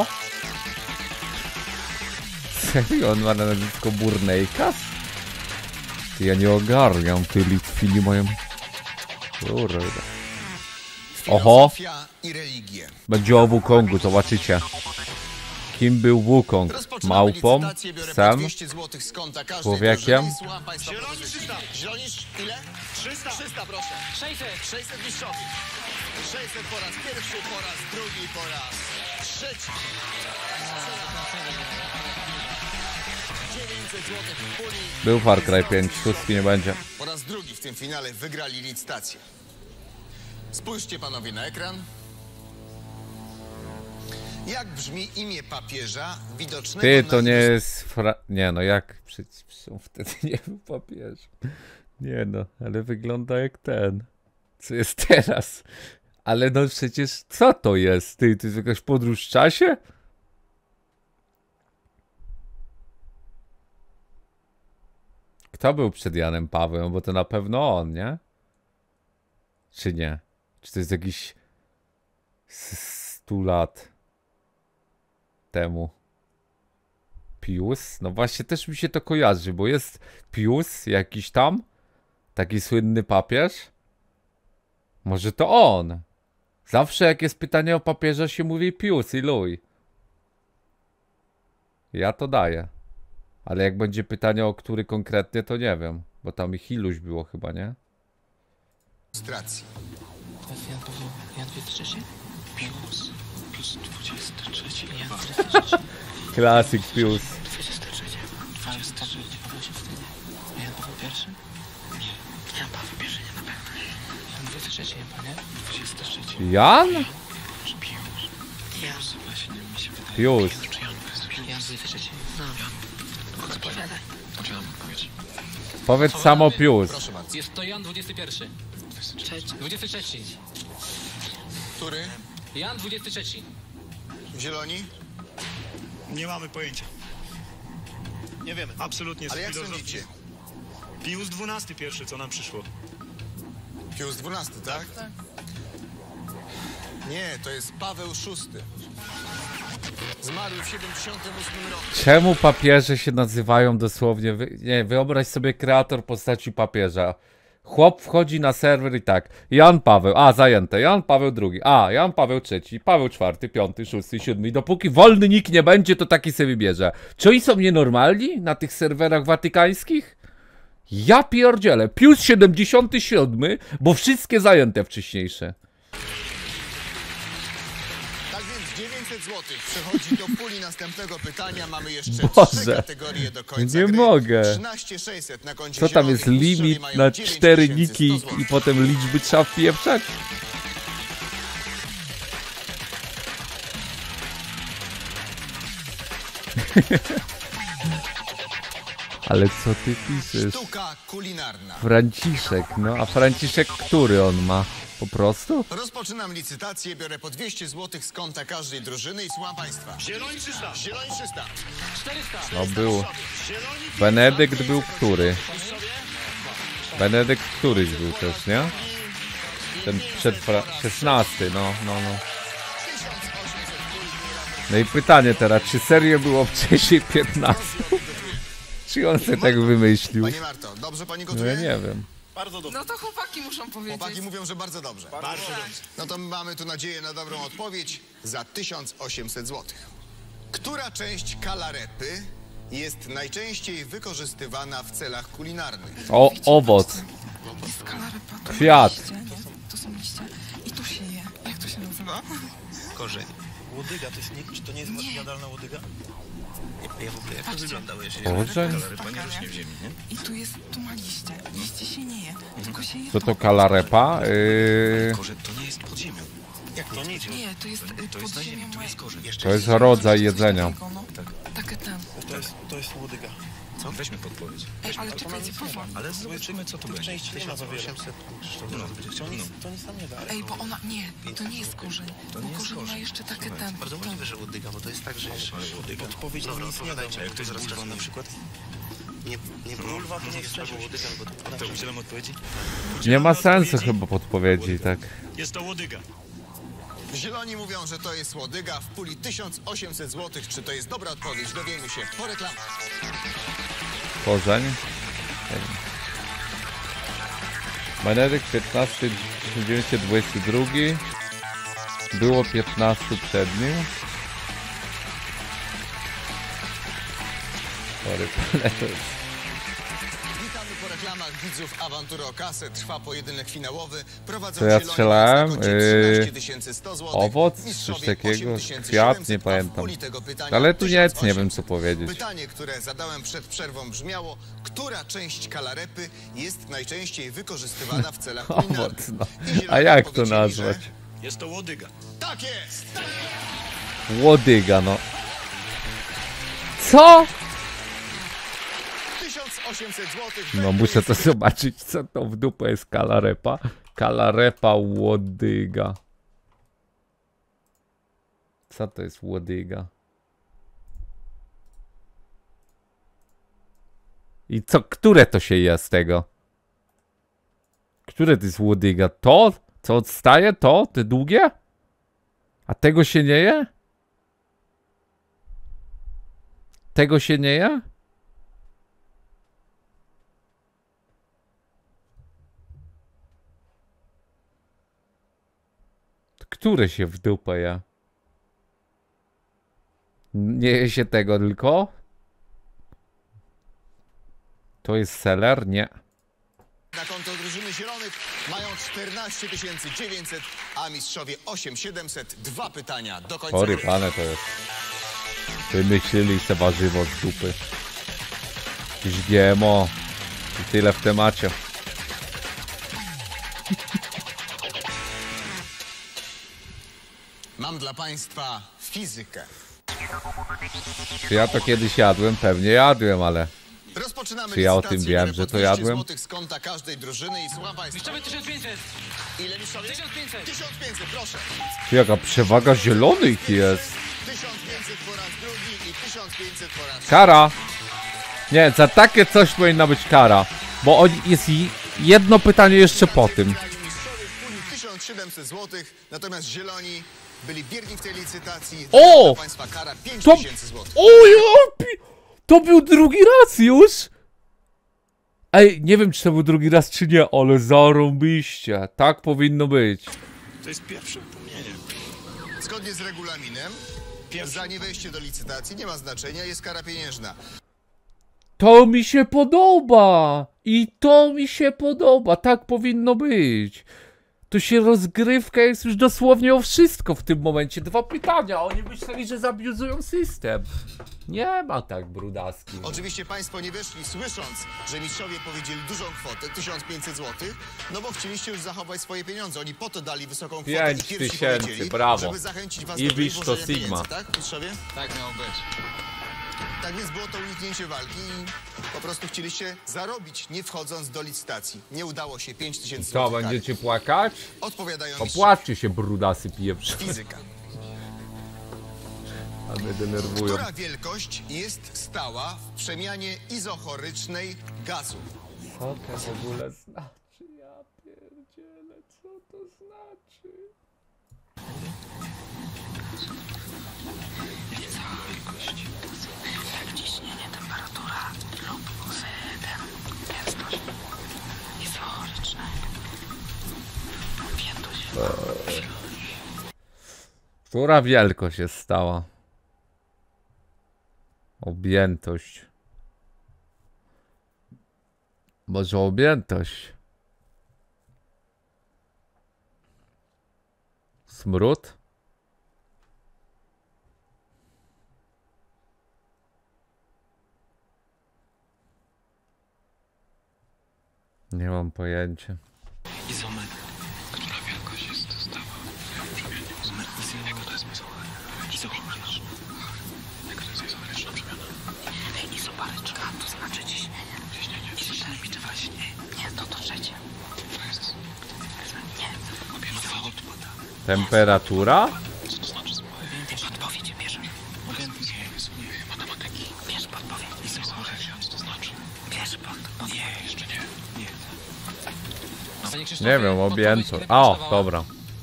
Serio, on ma na nazwisko Burnejkas? Ja nie ogarniam, ty Litwini mają... Kurde. Oho! Filozofia i religie. Będzie o Wukongu, zobaczycie. Kim był Wukong? Rozpoczynamy Małpą? licytację, biorę po Psem? 200 złotych z konta każdej Człowiekiem? drużyny i słucham państwa propozycji. Zieloni, ile? 300, proszę. 600 mistrzowie. 600 po raz pierwszy, po raz drugi, po raz trzeci. 900 złotych w puli. Był Far Cry 5, szóstki nie będzie. Po raz drugi w tym finale wygrali licytację. Spójrzcie panowie na ekran. Jak brzmi imię papieża widocznego Ty, na to nie jest nie no, jak przecież on wtedy nie był papież. Nie no, ale wygląda jak ten. Co jest teraz? Ale no przecież, co to jest? Ty, to jest jakaś podróż w czasie? Kto był przed Janem Pawłem? Bo to na pewno on, nie? Czy nie? Czy to jest jakiś 100 lat temu? Pius? No właśnie też mi się to kojarzy, bo jest Pius jakiś tam, taki słynny papież. Może to on. Zawsze jak jest pytanie o papieża się mówi Pius i Louis. Ja to daję. Ale jak będzie pytanie o który konkretnie, to nie wiem. Bo tam ich iluś było chyba, nie? ilustracji. To jest Jan Paweł, Jan 23? Pius 23. Jan 23. Klasyk Pius. 23. Paweł się wstydzi. Jan Paweł pierwszy? Nie. Jan Paweł pierwszy, nie na pewno. Jan 23 chyba, nie? 23. Jan? Jan. Właśnie mi się wydaje. Pius. Jan 23. No. Odpowiadaj. Poczekam odpowiedź. Powiedz samo Pius. Proszę bardzo. Jest to Jan 21. 23. Który? Jan 23. Zieloni? Nie mamy pojęcia. Nie wiemy. Absolutnie. Ale jak filozofii. sądzicie? Pius XII pierwszy, co nam przyszło. Pius XII, tak? Nie, to jest Paweł VI. Zmarł w 78 roku. Czemu papieże się nazywają dosłownie... Nie, wyobraź sobie kreator postaci papieża. Chłop wchodzi na serwer i tak. Jan Paweł, zajęte. Jan Paweł II, Jan Paweł III, Paweł IV, V, VI, VII. Dopóki wolny nikt nie będzie, to taki sobie wybierze. Czy oni są nienormalni na tych serwerach watykańskich? Ja pierdzielę. Pius 77, bo wszystkie zajęte wcześniejsze. Tak więc 900 zł przechodzi do puli następnego pytania. Mamy jeszcze 3 kategorie do końca nie gry. mogę. 13600 na koncie Co tam jest zielonych. limit Mistrzowie na mają 4 niki 9100 zł. i potem liczby trzeba wpieprzać? Ale co ty piszesz? Sztuka kulinarna. Franciszek, no a Franciszek który on ma? Po prostu? Rozpoczynam licytację, biorę po 200 zł z konta każdej drużyny i słucham państwa. Zieloni 300. Zieloni 300. 400. No był. Benedykt był który? Benedykt któryś był też, nie? Ten przed 16, no. No i pytanie teraz, czy serio było wcześniej 15? Czy on sobie tak wymyślił? Pani Marto, dobrze pani No gotuje? ja nie wiem. Bardzo dobrze. No to chłopaki muszą powiedzieć. Chłopaki mówią, że bardzo dobrze. Bardzo dobrze. No to mamy tu nadzieję na dobrą odpowiedź za 1800 zł. Która część kalarepy jest najczęściej wykorzystywana w celach kulinarnych? Owoc. Jest kalarepa, to Kwiat. liście, nie? To są liście. I tu się je. Jak to się nazywa? Korzeń. Łodyga, to nie jest jadalna łodyga? Ja w ogóle, jak to wyglądało? Korzeń? Kalarypa nie rośnie w ziemi, nie? I tu ma liście. Liście się nie je, tylko się je Co to kalarepa? Korzeń to nie jest pod ziemią. Jak to nie? Nie, to jest pod na ziemią. ziemi, to jest korzeń. To jest rodzaj jedzenia. Takie ten. To jest łodyga. Co? Weźmy podpowiedź. Ej, ale czekajcie, powoli. Ale zobaczymy, co to będzie. 1800. To nic nam nie da. Ej, bo ona... Nie, to nie jest korzeń. Bo korzeń ma jeszcze takie ten. Bardzo możliwe, że łodyga, bo to jest tak, że odpowiedź nam nic nie da. Jak to zaraz na przykład... Nie bulwa, to nie jest łodyga, bo to udzielam odpowiedzi? Nie ma sensu chyba podpowiedzi, tak. Jest to łodyga. Zieloni mówią, że to jest łodyga w puli 1800 zł. Czy to jest dobra odpowiedź? Dowiemy się po reklamach. Korzeń. Nie wiem. Benedykt 15, 1922. Było 15 przed nim. Sorry, to jest... Witamy po reklamach widzów Awantury o kasę. Trwa pojedynek finałowy. Prowadzą To ja zieloni strzelałem, na koncie 13 100 zł. owoc, coś Mistrzowie takiego, 8700, kwiat, nie a w pamiętam. puli tego pytania Ale tu nic, nie 1800. wiem co powiedzieć. Pytanie, które zadałem przed przerwą brzmiało: która część kalarepy jest najczęściej wykorzystywana w celach kulinarnych? Owoc, no. I zieloni A jak to odpowiedzieli, nazwać? że Jest to łodyga. tak jest! Łodyga, no. Co? 1800 zł. No muszę to zobaczyć, co to w dupę jest kalarepa. Kalarepa łodyga. Co to jest łodyga? I co, które to się je z tego? Które to jest łodyga? To? Co odstaje? To? Te długie? A tego się nie je? Tego się nie je? Które się w dupę je? Nie je się tego tylko? To jest seller? Nie. Na konto drużyny zielonych mają 14 900, a mistrzowie 8700. 2 pytania do końca. Chory pane to jest. Wymyślili se warzywo z dupy. Jakieś GMO. I tyle w temacie. Mam dla państwa fizykę. Czy ja to kiedyś jadłem? Pewnie jadłem, ale... Rozpoczynamy Czy ja o licytację. tym wiem, Biorę że po to 200 jadłem? złotych z konta każdej drużyny i słucham państwa. Mistrzowie 1500. Ile mistrzowie? 1500. 1500, proszę. Czy jaka przewaga zielonych jest? 1500 po raz drugi i 1500 po raz Kara! Nie, za takie coś powinna być kara. Bo jest jedno pytanie jeszcze po tym. Mistrzowie w puli 1700 zł, natomiast zieloni byli bierni w tej licytacji. O! Dla państwa kara 5000 zł. O, to był drugi raz już? Ej, nie wiem, czy to był drugi raz, czy nie, ale zarąbiście. Tak powinno być. To jest pierwsze upomnienie. Zgodnie z regulaminem, za niewejście do licytacji nie ma znaczenia, jest kara pieniężna. To mi się podoba! I to mi się podoba, tak powinno być. To się rozgrywka jest już dosłownie o wszystko w tym momencie. 2 pytania, oni myśleli, że zabiuzują system. Nie ma tak, brudaski. Oczywiście państwo nie weszli słysząc, że mistrzowie powiedzieli dużą kwotę, 1500 zł, no bo chcieliście już zachować swoje pieniądze. Oni po to dali wysoką kwotę i pierwsi powiedzieli, brawo. żeby zachęcić was I do wisz, to włożenia Sigma. pieniędzy, tak, mistrzowie? Tak miało być. Tak więc było to uniknięcie walki i po prostu chcieliście zarobić, nie wchodząc do licytacji. Nie udało się, 5000 zł. Co, będziecie płakać? Odpowiadają Opłaczcie się, brudasy pieprz. fizyka. A mnie denerwują. Która wielkość jest stała w przemianie izochorycznej gazu? Co to w ogóle znaczy? Ja pierdzielę, co to znaczy? Ciśnienie, temperatura lub gęstość izochoryczna. Objętość. Która wielkość jest stała? Objętość. Może objętość? Smród? Nie mam pojęcia. Izometr. Która wielkość jest stała? Jaka to jest izochoryczna? Jaka to jest izochoryczna przemiana? Izobaryczna, to znaczy ciśnienie. Ciśnienie. Czy właśnie? Nie, to trzecie. To jest... Nie. Objętowa odpada. Temperatura? Co to znaczy? Podpowiedź bierze. Objętość. Nie, matematyki. Bierz podpowiedź. Izochoryczna, co to znaczy? Bierz podpowiedź. Nie, jeszcze nie. Nie. Nie wiem, objętość. O, dobra.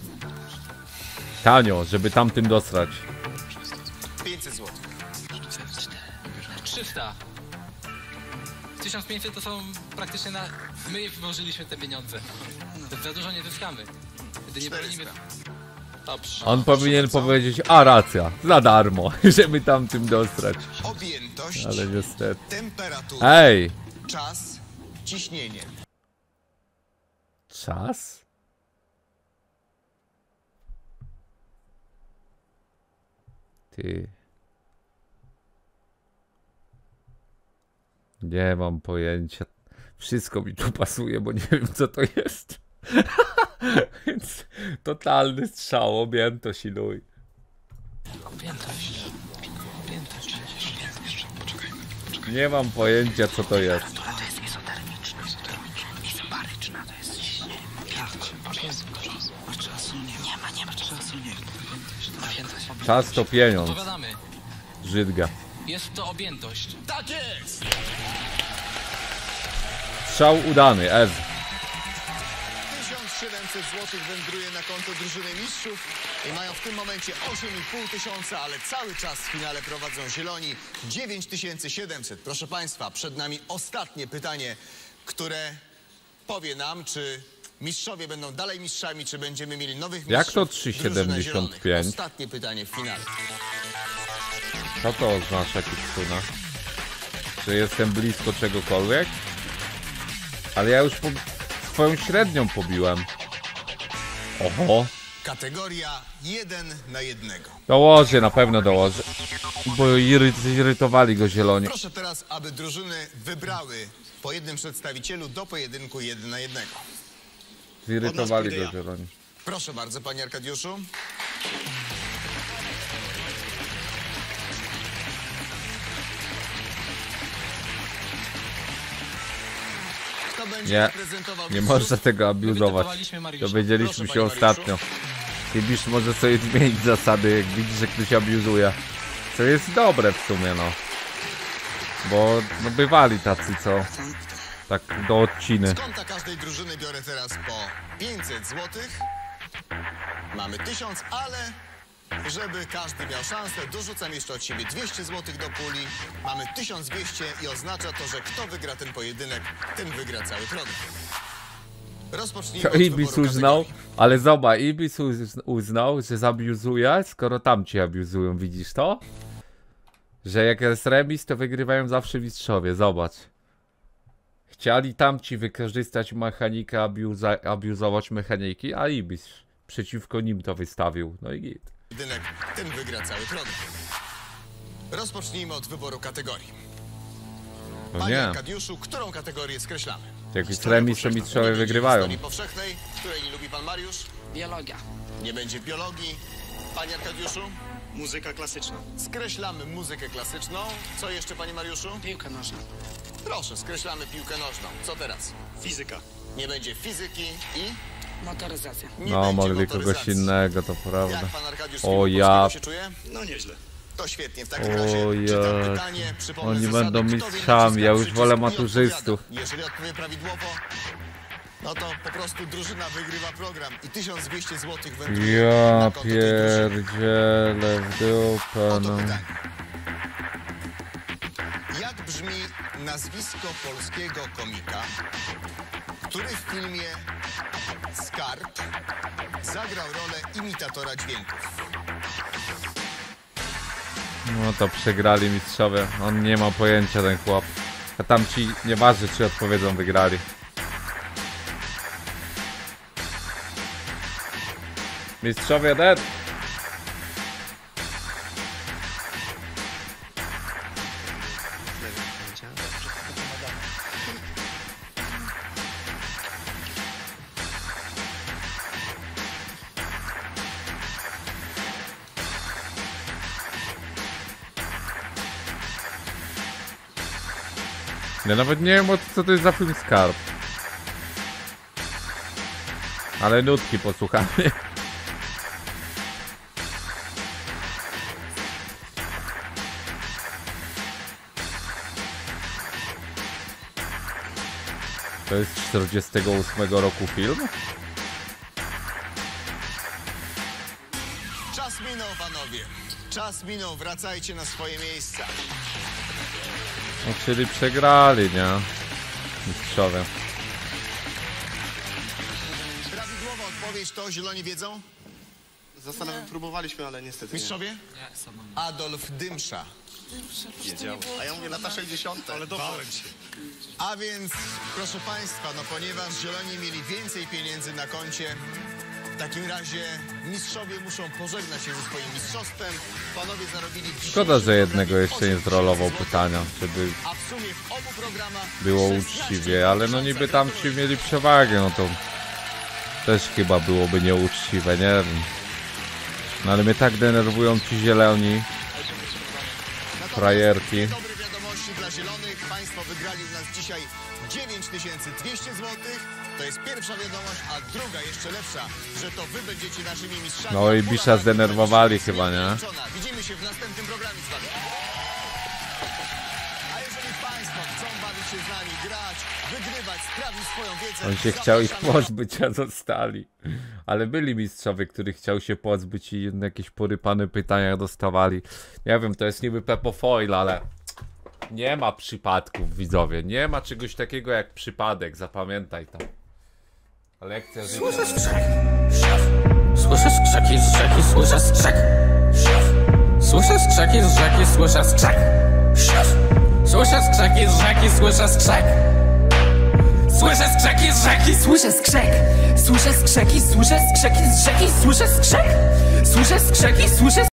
Tanio, żeby tamtym dostać. 500 zł. 300. 1500 to są praktycznie na... My włożyliśmy te pieniądze. To za dużo nie zyskamy. Gdy nie bronimy... Dobrze. On powinien powiedzieć, a racja, za darmo, żeby tamtym dostać. Objętość, Ale niestety. temperatura, Ej! czas, ciśnienie. Czas? Ty. Nie mam pojęcia. Wszystko mi tu pasuje, bo nie wiem, co to jest. Więc totalny strzał, objętość i luj. Objętość. Objętość. Poczekajmy. Nie mam pojęcia, co to jest. To jest izotermiczna. Izobaryczna to jest ciśnienie. Czasu nie. Nie ma czasu. Objętość. Czas to pieniądz. Odpowiadamy. Żydga. Jest to objętość. Tak jest! Strzał udany, S. 1700 zł wędruje na konto drużyny mistrzów i mają w tym momencie 8,5 tysiąca, ale cały czas w finale prowadzą zieloni 9700. Proszę państwa, przed nami ostatnie pytanie, które powie nam, czy mistrzowie będą dalej mistrzami, czy będziemy mieli nowych mistrzów. Jak to Drużyna zielonych. 3,75? Ostatnie pytanie w finale. Co to oznacza, Kitsuna? Że jestem blisko czegokolwiek? Ale ja już swoją średnią pobiłem. Oho. Kategoria 1 na 1. Dołożę, na pewno dołożę. Bo zirytowali go zieloni. Proszę teraz, aby drużyny wybrały po jednym przedstawicielu do pojedynku 1 na 1. Zirytowali go zieloni. Proszę bardzo, panie Arkadiuszu. Kto będzie Nie, reprezentował nie mistrzów? można tego abuzować. Dowiedzieliśmy się ostatnio. Kibisz może sobie zmienić zasady, jak widzisz, że ktoś abuzuje. Co jest dobre w sumie, no. Bo no, bywali tacy, co tak do odciny. Z konta każdej drużyny biorę teraz po 500 zł. Mamy 1000, ale Żeby każdy miał szansę, dorzucam jeszcze od siebie 200 zł do puli. Mamy 1200 i oznacza to, że kto wygra ten pojedynek, ten wygra cały program. Rozpocznijmy od Ibis wyboru uznał, kategorii. ale zobacz, Ibis uznał, że zabiuzuje, skoro tamci abiuzują, widzisz to? Że jak jest remis, to wygrywają zawsze mistrzowie, zobacz. Chcieli tamci wykorzystać mechanikę, abiuzować mechaniki, a Ibis przeciwko nim to wystawił, no i git. Pojedynek, ten wygra cały program. Rozpocznijmy od wyboru kategorii. No Panie nie, Arkadiuszu, którą kategorię skreślamy? jak jest remis, to mistrzowie Nie będzie wygrywają. historii powszechnej, której nie lubi pan Mariusz. Biologia. Nie będzie biologii. Panie Arkadiuszu? Muzyka klasyczna. Skreślamy muzykę klasyczną. Co jeszcze, panie Mariuszu? Piłka nożna. Proszę, skreślamy piłkę nożną. Co teraz? Fizyka. Nie będzie fizyki i... Motoryzacja. Nie No, będzie mogli kogoś motoryzacji. innego, to prawda. Jak pan Arkadiusz O ja... Polskiego się czuje? No nieźle. To świetnie, w takim razie czytam ja... pytanie. Przypomnę Oni zasady. będą Kto wie, mistrzami, ja naciska już przycisk wolę i maturzystów. odpowiada. Jeżeli odpowie prawidłowo, no to po prostu drużyna wygrywa program i 1200 zł wędruje Ja na konto tej drużyny. pierdzielę w dupę, Oto no. pytanie. Jak brzmi nazwisko polskiego komika, który w filmie Skarb zagrał rolę imitatora dźwięków? No to przegrali mistrzowie. On nie ma pojęcia, ten chłop. A tamci nieważne, czy odpowiedzą, wygrali. Mistrzowie dead. Ja nawet nie wiem, co to jest za film Skarb. Ale nutki posłuchamy. To jest 48 roku film? Czas minął, panowie. Czas minął, wracajcie na swoje miejsca. No, czyli przegrali, nie? Mistrzowie. Prawidłowa odpowiedź to zieloni wiedzą? Próbowaliśmy, ale niestety Mistrzowie? Nie, sama. Adolf Dymsza. wiedział. A ja mówię lata 60. Ale Bałem się. A więc, proszę państwa, no ponieważ zieloni mieli więcej pieniędzy na koncie, w takim razie mistrzowie muszą pożegnać się ze swoim mistrzostwem. Panowie zarobili... Szkoda, że jednego jeszcze nie zrolował pytania, żeby A w sumie w obu programach było 16 uczciwie, ale no niby tamci mieli przewagę, no to też chyba byłoby nieuczciwe, nie wiem. No ale mnie tak denerwują ci zieloni, frajerki. Dobre wiadomości dla zielonych. Państwo wygrali u nas dzisiaj 9200 zł. To jest pierwsza wiadomość, a druga jeszcze lepsza, że to wy będziecie naszymi mistrzami. No i Bisza zdenerwowali chyba, nie? Widzimy się w następnym programie z wami. A jeżeli państwo chcą bawić się z nami, grać, wygrywać, sprawdzić swoją wiedzę... On się chciał ich zapraszamy. pozbyć, a zostali. Ale byli mistrzowie, których chciał się pozbyć i jakieś porypane pytania dostawali. Nie wiem, to jest niby Pepo Foil, ale nie ma przypadków, widzowie. Nie ma czegoś takiego jak przypadek, zapamiętaj to. Lekcja życia. Słyszę skrzek. Słyszę skrzeki z rzeki, słyszę skrzek. Słyszę skrzeki z rzeki, słyszę skrzek. Słyszę skrzeki z rzeki, słyszę skrzek. Słyszę skrzeki z rzeki, słyszę skrzek. Słyszę skrzeki, słyszę skrzeki z rzeki, słyszę skrzek. Słyszę skrzeki, słyszę